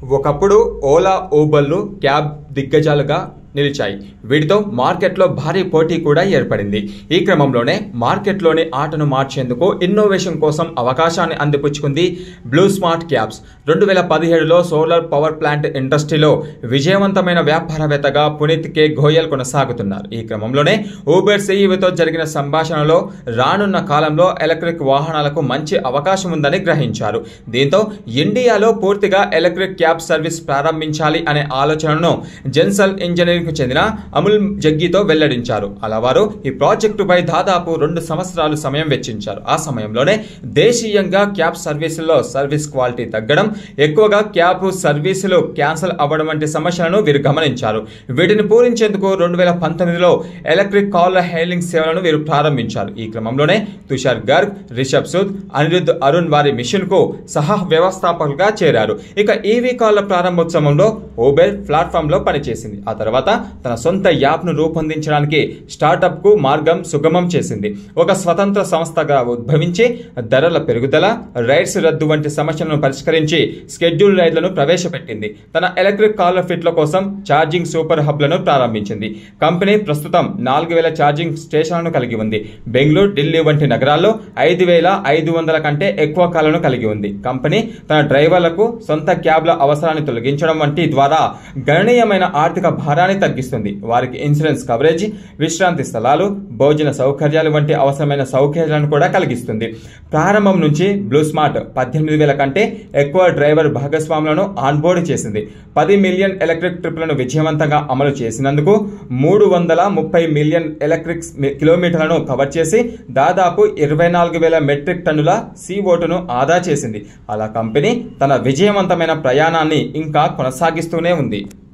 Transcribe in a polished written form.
ఒకప్పుడు ఓలా, ఊబర్లు క్యాబ్ దిగ్గజాలుగా నిలిచాయి. వీటితో మార్కెట్లో భారీ పోటీ కూడా ఏర్పడింది. ఈ క్రమంలోనే మార్కెట్లోని ఆటను మార్చేందుకు ఇన్నోవేషన్ కోసం అవకాశాన్ని అందిపుచ్చుకుంది బ్లూ స్మార్ట్ క్యాబ్స్. 2017లో సోలార్ పవర్ ప్లాంట్ ఇండస్ట్రీలో విజయవంతమైన వ్యాపారవేత్తగా పునీత్ కే గోయల్ కొనసాగుతున్నారు. ఈ క్రమంలోనే ఊబర్ సీఈఓతో జరిగిన సంభాషణలో రానున్న కాలంలో ఎలక్ట్రిక్ వాహనాలకు మంచి అవకాశం ఉందని గ్రహించారు. దీంతో ఇండియాలో పూర్తిగా ఎలక్ట్రిక్ క్యాబ్ సర్వీస్ ప్రారంభించాలి అనే ఆలోచనను జెన్సల్ ఇంజనీరింగ్ చెందిన అముల్ జగ్గితో వెల్లడించారు. అలా వారు ఈ ప్రాజెక్టుపై దాదాపు 2 సంవత్సరాలు సమయం వెచ్చించారు. ఆ సమయంలోనే దేశీయంగా క్యాబ్ సర్వీసుల్లో సర్వీస్ క్వాలిటీ తగ్గడం, ఎక్కువగా క్యాబ్ సర్వీసులు క్యాన్సిల్ అవ్వడం వంటి సమస్యలను వీరు గమనించారు. వీటిని పూరించేందుకు 2019లో ఎలక్ట్రిక్ కార్ల హెయిలింగ్ సేవలను వీరు ప్రారంభించారు. ఈ క్రమంలోనే తుషార్ గర్గ్, రిషబ్ సూద్, అనిరుద్ధ్ అరుణ్ వారి మిషన్ కు సహా వ్యవస్థాపకులుగా చేరారు. ఇక ఈవీ కార్ల ప్రారంభోత్సవంలో ఊబర్ ప్లాట్ఫామ్ లో పనిచేసింది. ఆ తర్వాత తన సొంత యాప్ ను రూపొందించడానికి స్టార్టప్ కు మార్గం సుగమం చేసింది. ఒక స్వతంత్ర సంస్థగా ఉద్భవించి ధరల పెరుగుదల, రైడ్స్ రద్దు వంటి సమస్యలను పరిష్కరించి స్కెడ్యూల్ రైడ్లను ప్రవేశపెట్టింది. తన ఎలక్ట్రిక్ కార్ల ఫిట్ల కోసం ఛార్జింగ్ సూపర్ హబ్లను ప్రారంభించింది. కంపెనీ ప్రస్తుతం 4000 ఛార్జింగ్ స్టేషన్లను కలిగి ఉంది. బెంగళూరు, ఢిల్లీ వంటి నగరాల్లో 5500 కంటే ఎక్కువ కార్లను కలిగి ఉంది. కంపెనీ తన డ్రైవర్లకు సొంత క్యాబ్ల అవసరాన్ని తొలగించడం వంటి ద్వారా గణనీయమైన ఆర్థిక భారాన్ని తగ్గిస్తుంది. వారికి ఇన్సూరెన్స్ కవరేజ్, విశ్రాంతి స్థలాలు, భోజన సౌకర్యాలు వంటి అవసరమైన సౌకర్యాలను కూడా కలిగిస్తుంది. ప్రారంభం నుంచి బ్లూ స్మార్ట్ 18,000 కంటే ఎక్కువ డ్రైవర్ భాగస్వాములను ఆన్బోర్డ్ చేసింది. 10 మిలియన్ ఎలక్ట్రిక్ ట్రిప్లను విజయవంతంగా అమలు చేసినందుకు 330 మిలియన్ ఎలక్ట్రిక్ కిలోమీటర్లను కవర్ చేసి దాదాపు 24,000 మెట్రిక్ టన్నుల CO2ను ఆదా చేసింది. అలా కంపెనీ తన విజయవంతమైన ప్రయాణాన్ని ఇంకా కొనసాగిస్తూనే ఉంది.